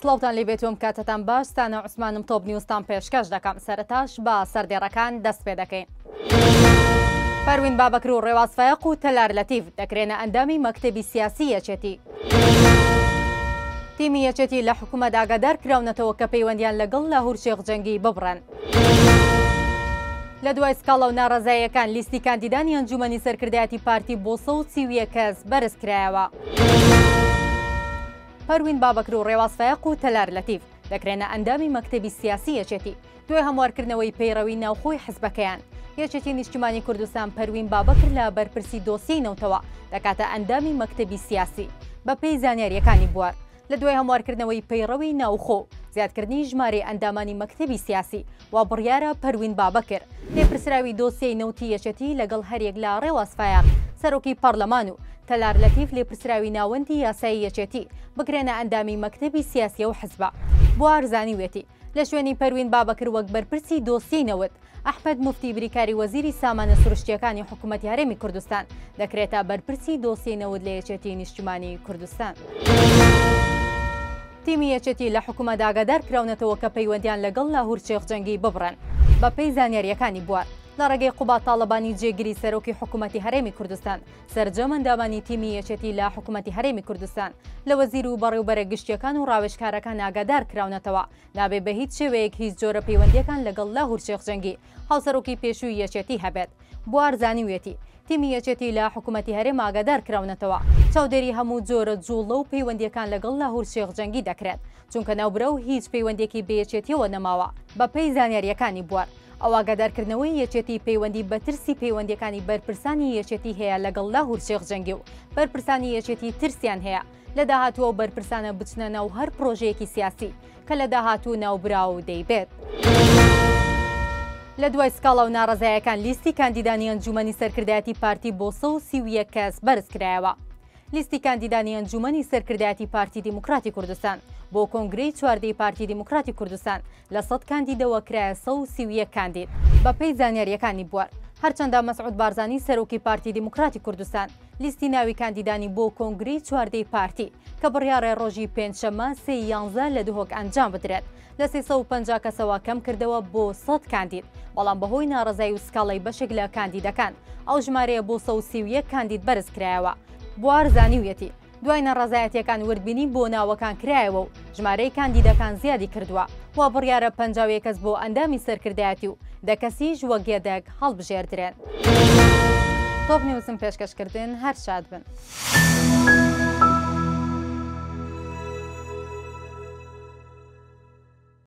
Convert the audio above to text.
سڵاوتان لێ بێتوم کاتتان باش ستانە عوسمانم تۆپ نیوزتان پێشکەش دەکەم سەرەتاش بە سەردێڕەکان دەست پێ دەکەین. پەروین بابەکر و ڕێواز فایق و تەلار لەتیف دەکرێنە ئەندامی مەکتەبی سیاسی یەکێتی. تیمی یەکێتی لە حکوومەت ئاگادار کراونەتەوە کە پەیوەندیان لەگەڵ لاهور شێخ جەنگی ببڕن. لە دوای سکاڵە و ناڕەزاییەکان لیستی کاندیدانی ئەنجومەنی سەرکردایەتی پارتی بۆ 130 کەس بەرز کرایەوە. پەروین بابەکر و ڕێواز فایق و تەلار لەتیف دەکرێنە ئەندامی مەکتەبی سیاسی یەکێتی دوای هەموارکردنەوەی پەیڕەوی ناوخۆی حزبەکەیان. یەکێتی نیشتیمانی کوردستان پەروین بابەکر لە بەرپرسی دۆسیەی نەوتەوە دەکاتە ئەندامی مەکتەبی سیاسی بەپێی زانیاریەکانی بوار. لە دوای هەموارکردنەوەی پەیڕەوی ناوخۆ زیادکردنی ژمارەی ئەندامانی مەکتەبی سیاسی وا بڕیارە پەروین بابەکر لێپرسراوی دۆسیەی نەوتی یەکێتی لەگەڵ هەرێک لە ڕێواز فایق سەرۆکی پەرلەمان و تەلار لەتیف لێپرسراوی ناوەندی یاسایی یەکێتی بکرێنە ئەندامی مەکتەبی سیاسی و حزبە. بۆ ئارزانی وێتی لە شوێنی پەروین بابەکر وەک بەرپرسی دۆسیەی نەوت ئەحمەد موفتی بریکاری وەزیری سامانە سروشتیەکانی حکوومەتی هەرێمی کوردستان دەکرێتە بەرپرسی دۆسیەی نەوت لە یەکێتی نیشتیمانی کوردستان. تیمی یەکێتی لە حکوومەت ئاگادار کراونەتەوە کە پەیوەندیان لەگەڵ لاهور شێخ جەنگی ببڕن بەپێی زانیاریەکانی بوار. لە ڕێگەی قوبات تاڵەبانی جێگیری سەرۆکی حکوومەتی هەرێمی کوردستان سەرجەم ئەندامانی تیمی یەکێتی لە حکوومەتی هەرێمی کوردستان لە وەزیر و بەڕێوبەرە گشتیەکان و ڕاوێژکارەکان ئاگادار کراونەتەوە نابێ بە هیچ شێوەیەک هیچ جۆرە پەیوەندیەکان لەگەڵ لاهور شێخ جەنگی هاوسەرۆکی پێشووی یەکێتی هەبێت. بۆ ئارزانی وێتی تیمی یەکێتی لە حکوومەتی هەرێم ئاگادار کراونەتەوە چاودێری هەموو جۆرە جوڵە و پەیوەندیەکان لەگەڵ لاهور شێخ جەنگی دەکرێت چونکە ناوبرە و هیچ پەیوەندێکی بەیەکێتیەوە نەماوە بەپێی زانیاریەکانی بوار. ئەو ئاگادارکردنەوەی یەکێتی پەیوەندی بە ترسی پەیوەندیەکانی بەرپرسانی یەکێتی هەیە لەگەڵ لاهور شێخ جەنگی و بەرپرسانی یەکێتی ترسیان هەیە لە داهاتووە و بەرپرسانە بچنە ناو هەر پرۆژەیەکی سیاسی کە لە داهاتوو ناوبرا و دەیبێت. لە دوای سکاڵە و ناڕەزاییەکان لیستی کاندیدانی ئەنجومەنی سەرکردایەتی پارتی بۆ 130 کەس بەرز کرایەوە. لیستی کاندیدانی ئەنجومەنی سەرکردایەتی پارتی دیموکراتی کوردستان بۆ کۆنگرەی چواردەی پارتی دیموکراتی کوردستان لە 100 کاندیدەوە کرایە 130 کاندید بەپێی زانیاریەکانی بوار. هەرچەندە مەسعود بارزانی سەرۆکی پارتی دیموکراتی کوردستان لیستی ناوی کاندیدانی بۆ کۆنگرەی چواردەی پارتی کە بڕیارە ڕۆژی پێنجشەممە 11 لە دوهۆک ئەنجام بدرێت لە 350 کەسەوە کەم کردەوە بۆ 100 کاندید، بەڵام بەهۆی ناڕەزایی و سکاڵی بەشێک لە کاندیدەکان ئەو ژمارەیە بۆ 130 کاندید بەرز کرایەوە. بۆ ئارزانی وێتی دوای نەڕەزایەتیەکان وردبینی بۆ ناوەکان کرایەوە و ژمارەی کاندیدەکان زیادی کردووە وا بڕیارە 50 کەس بۆ ئەندامی سەرکردایەتی و 10 کەسیش وەک یەدەک هەڵبژێردرێن. تۆپ نیوزم پێشکەشکردن هەر شاد بن.